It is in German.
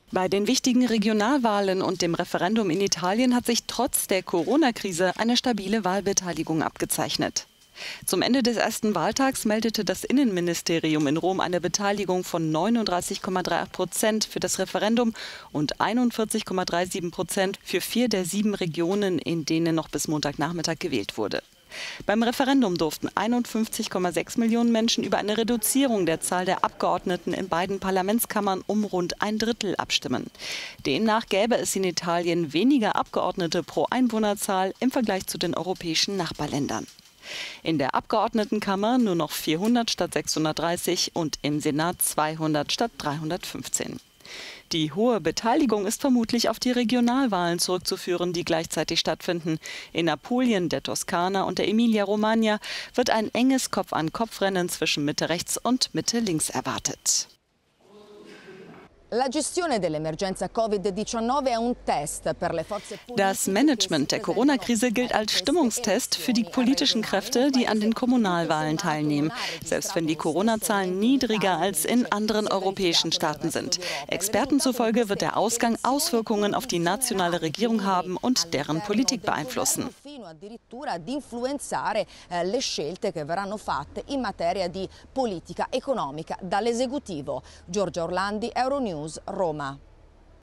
Bei den wichtigen Regionalwahlen und dem Referendum in Italien hat sich trotz der Corona-Krise eine stabile Wahlbeteiligung abgezeichnet. Zum Ende des ersten Wahltags meldete das Innenministerium in Rom eine Beteiligung von 39,38% für das Referendum und 41,37% für 4 der 7 Regionen, in denen noch bis Montagnachmittag gewählt wurde. Beim Referendum durften 51,6 Millionen Menschen über eine Reduzierung der Zahl der Abgeordneten in beiden Parlamentskammern um rund ein Drittel abstimmen. Demnach gäbe es in Italien weniger Abgeordnete pro Einwohnerzahl im Vergleich zu den europäischen Nachbarländern. In der Abgeordnetenkammer nur noch 400 statt 630 und im Senat 200 statt 315. Die hohe Beteiligung ist vermutlich auf die Regionalwahlen zurückzuführen, die gleichzeitig stattfinden. In Apulien, der Toskana und der Emilia-Romagna wird ein enges Kopf-an-Kopf-Rennen zwischen Mitte-Rechts und Mitte-Links erwartet. Das Management der Corona-Krise gilt als Stimmungstest für die politischen Kräfte, die an den Kommunalwahlen teilnehmen, selbst wenn die Corona-Zahlen niedriger als in anderen europäischen Staaten sind. Experten zufolge wird der Ausgang Auswirkungen auf die nationale Regierung haben und deren Politik beeinflussen. Le scelte che verranno fatte in materia di politica economica dall'esecutivo. Giorgia Orlandi, Euronews, Roma.